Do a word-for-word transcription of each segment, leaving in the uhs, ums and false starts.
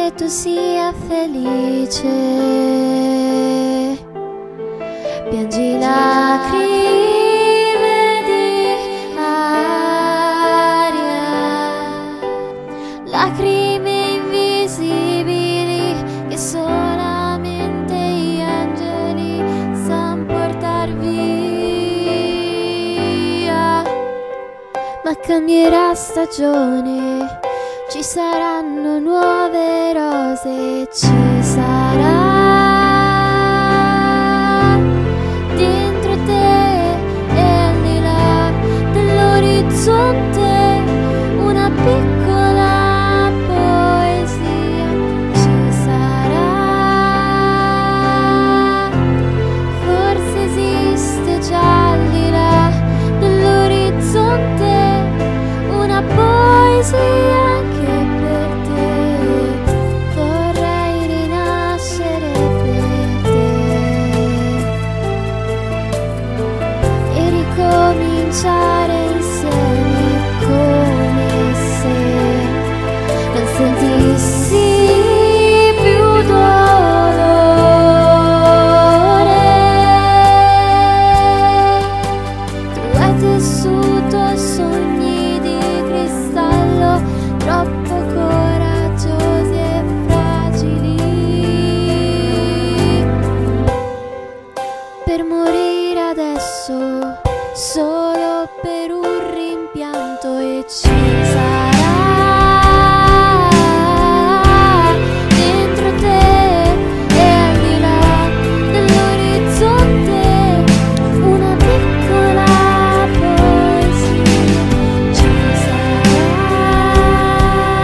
che tu sia felice, piangi lacrime di aria, lacrime invisibili che solamente gli angeli sanno portar via. Ma cambierà stagione, ci saranno nuove rose, ci sarà dentro te e al di là dell'orizzonte una piccola poesia. Ci sarà, forse esiste già al di là dell'orizzonte una poesia. Insieme come se non sentissi più dolore. Tu hai tessuto sogni di cristallo, troppo coraggiosi e fragili per morire adesso, solo per un rimpianto. E ci sarà dentro te e al di là dell'orizzonte una piccola poesia. Ci sarà,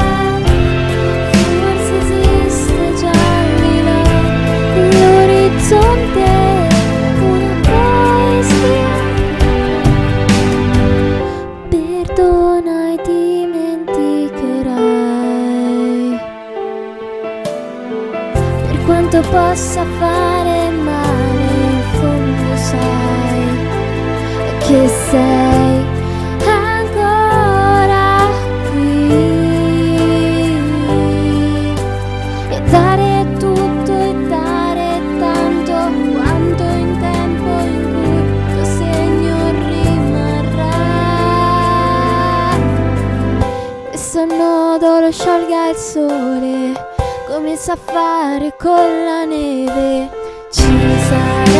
forse esiste già al di là dell'orizzonte una poesia. Perdona e dimenticherai, per quanto possa fare male, in fondo sai che sei ancora qui, e dare tutto e dare tanto quanto in tempo in cui tuo segno rimarrà. Questo nodo lo sciolga il sole come sa fare con la neve. Ci sarà